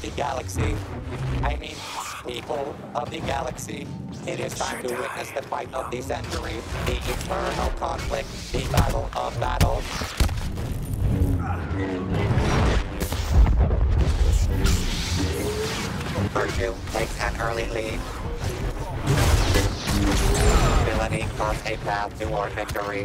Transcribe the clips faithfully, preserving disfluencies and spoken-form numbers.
of the galaxy. I mean, people of the galaxy. It is time to witness the fight of the century, the eternal conflict, the battle of battles. Virtue takes an early lead. Villainy carves a path toward victory.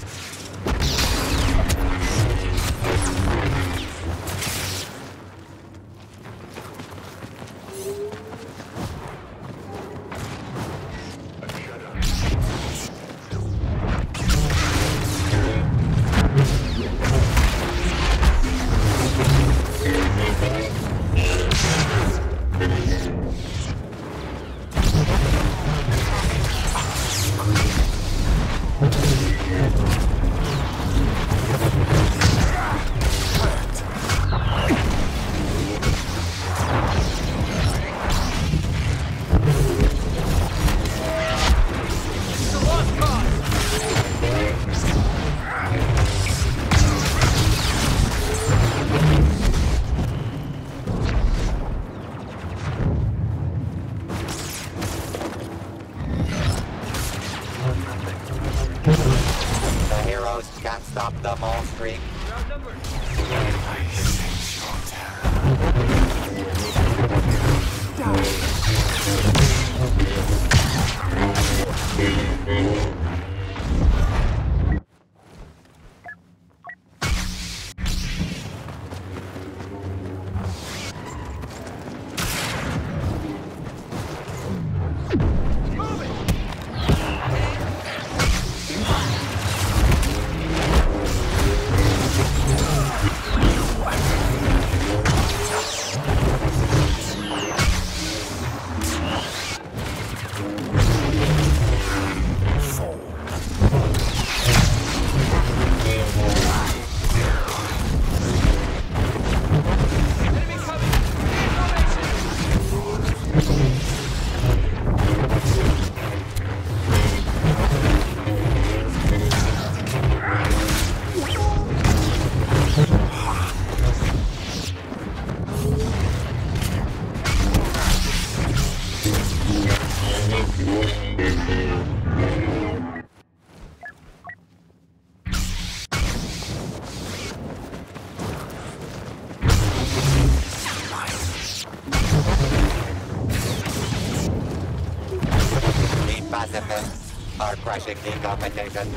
Can't stop the mole streak. I sense your terror. Pacifists are crushing the competition.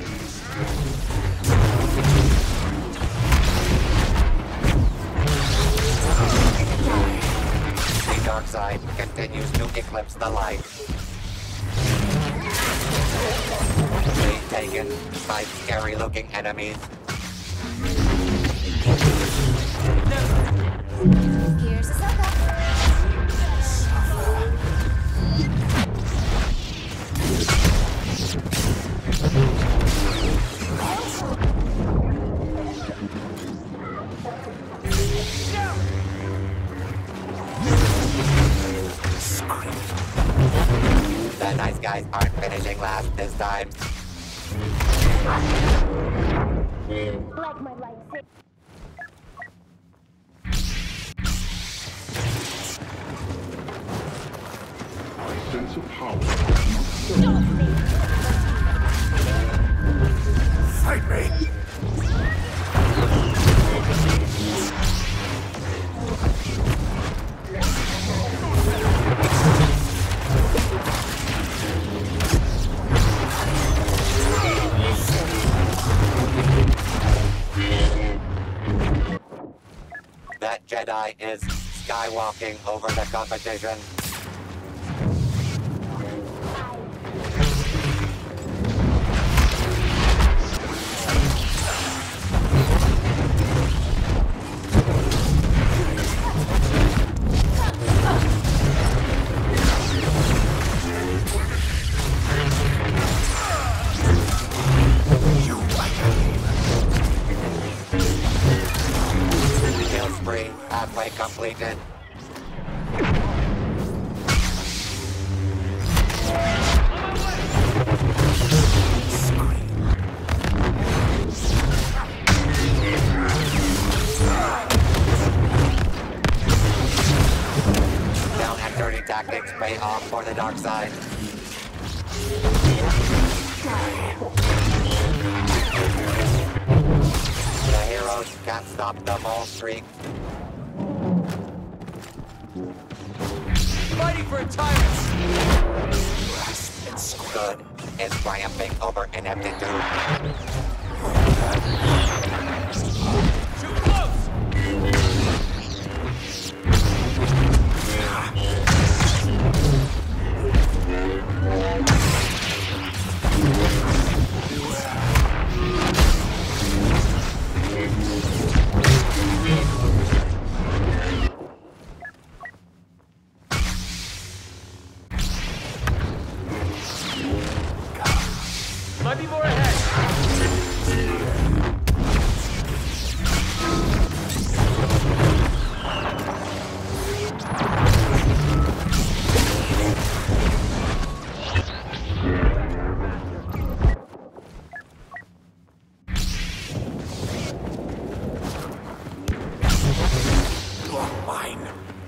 The dark side continues to eclipse the light. Being taken by scary-looking enemies. Here's Ahsoka. The nice guys aren't finishing last this time. Like my lightsaber. My sense of power. Fight me! That Jedi is skywalking over the competition. Kill spree halfway completed. galactics pay off for the dark side. The heroes can't stop the mole streak. Fighting for a tyrant! Good is triumphing over ineptitude. Too close! Might be more ahead. You're mine.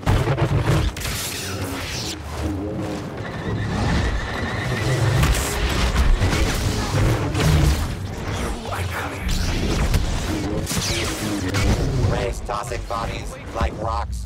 Rays tossing bodies like rocks.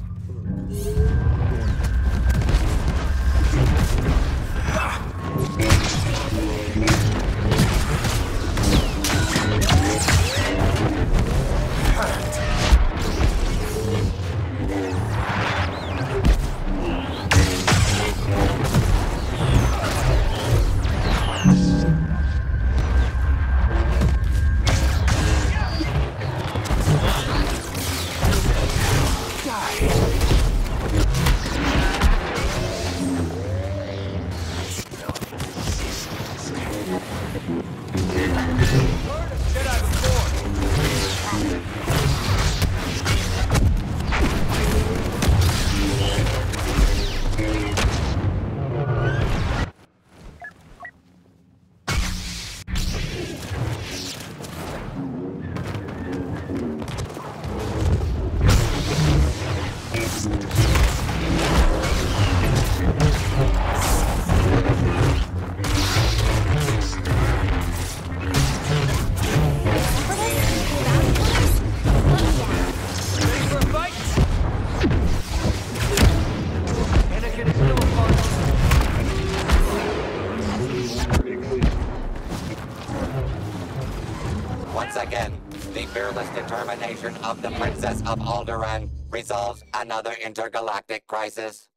Jedi before. Ready for a fight? Anakin is still apart. Once again, the fearless determination of the Princess of Alderaan resolves another intergalactic crisis.